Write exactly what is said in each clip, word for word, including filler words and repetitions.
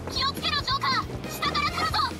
気をつけろジョーカー、下から来るぞ。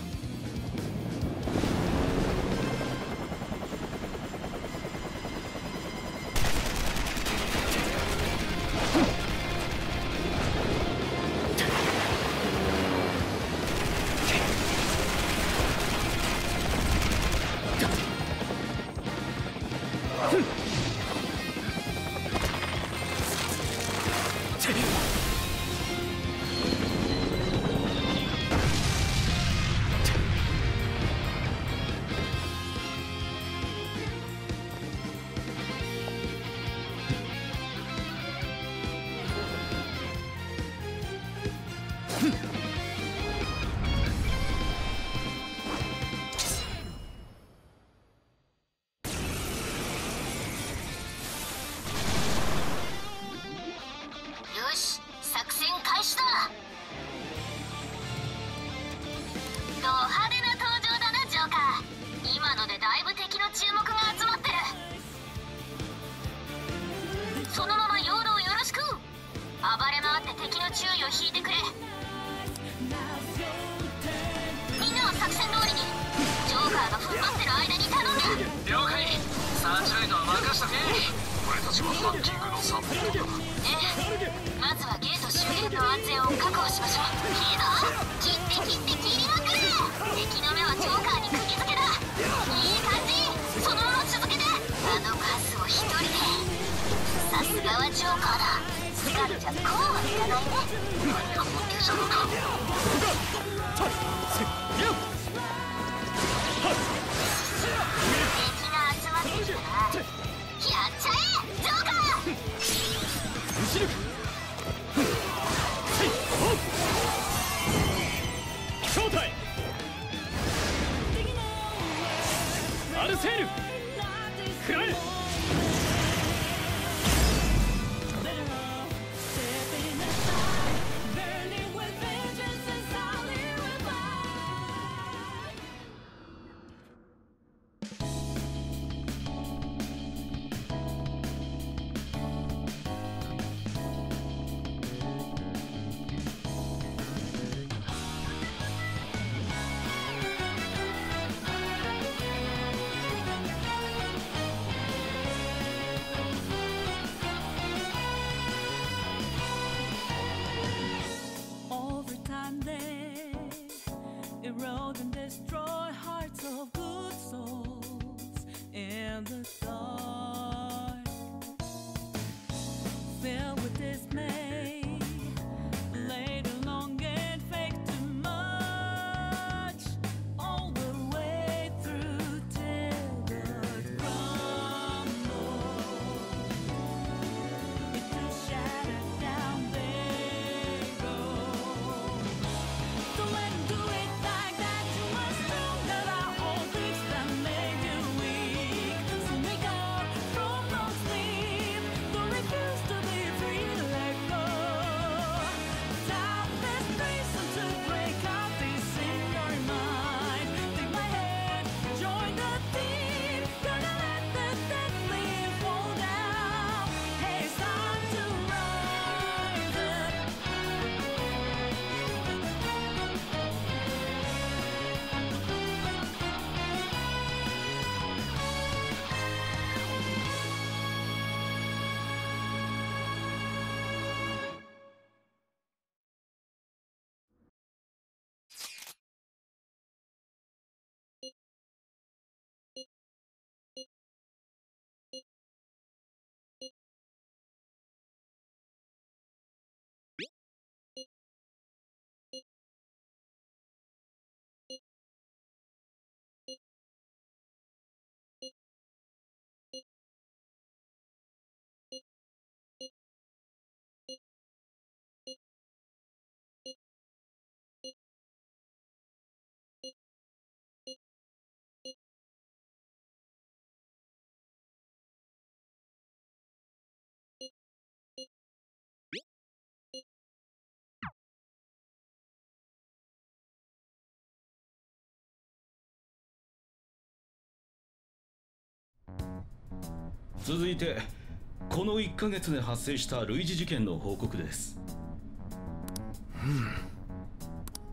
続いてこのいっかげつで発生した類似事件の報告です。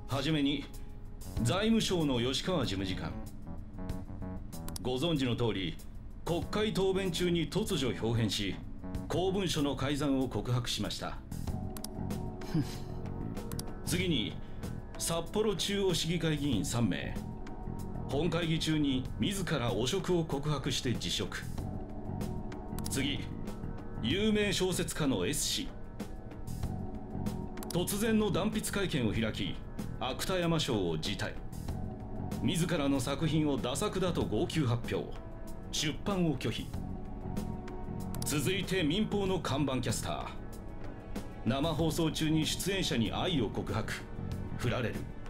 はじめに財務省の吉川事務次官。ご存知の通り、国会答弁中に突如表変し、公文書の改ざんを告白しました。次に札幌中央市議会議員さんめい、本会議中に自ら汚職を告白して辞職。次、有名小説家の S 氏、突然の断筆会見を開き芥山賞を辞退。自らの作品をダ作だと号泣発表、出版を拒否。続いて民放の看板キャスター、生放送中に出演者に愛を告白、振られる。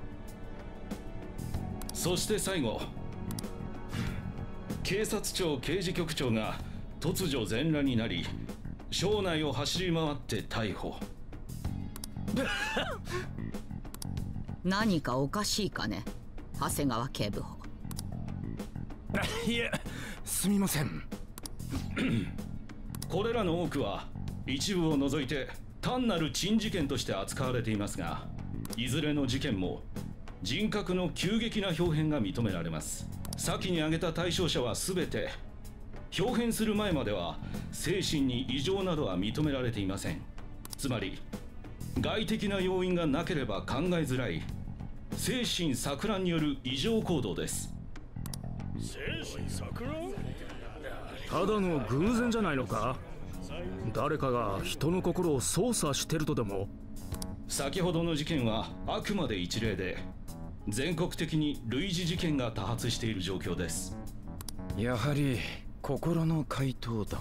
そして最後、警察庁刑事局長が突如全裸になり省内を走り回って逮捕。 何かおかしいかね、長谷川警部補。 いえ、すみません。 これらの多くは一部を除いて単なる珍事件として扱われていますが、いずれの事件も人格の急激な表変が認められます。先に挙げた対象者は全て表変する前までは精神に異常などは認められていません。つまり外的な要因がなければ考えづらい精神錯乱による異常行動です。 精神錯乱？ただの偶然じゃないのか？誰かが人の心を操作してるとでも？ 先ほどの事件はあくまで一例で、全国的に類似事件が多発している状況です。 やはり心の怪盗団。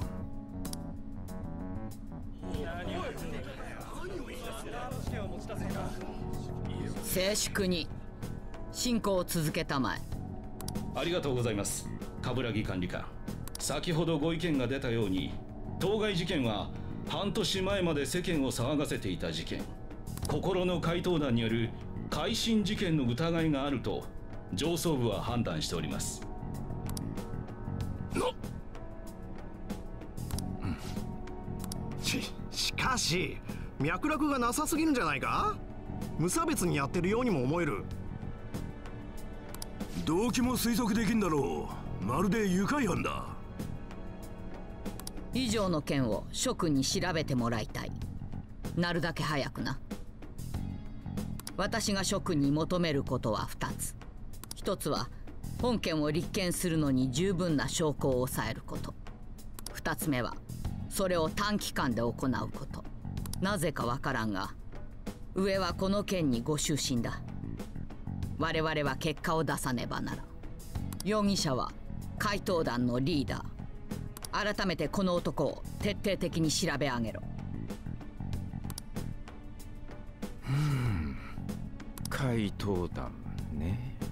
静粛に進行を続けたまえ。 ありがとうございます、冠城管理官。先ほどご意見が出たように、当該事件は半年前まで世間を騒がせていた事件、心の怪盗団による改心事件の疑いがあると上層部は判断しております。 の、うん、し、しかし脈絡がなさすぎるんじゃないか？無差別にやってるようにも思える。動機も推測できんだろう。まるで愉快犯だ。 以上の件を諸君に調べてもらいたい。なるだけ早くな。私が諸君に求めることはふたつ。ひとつは本件を立件するのに十分な証拠を抑えること。ふたつめはそれを短期間で行うこと。なぜかわからんが、上はこの件にご執心だ。我々は結果を出さねばならん。容疑者は怪盗団のリーダー。改めてこの男を徹底的に調べ上げろ。 うん、怪盗団ね。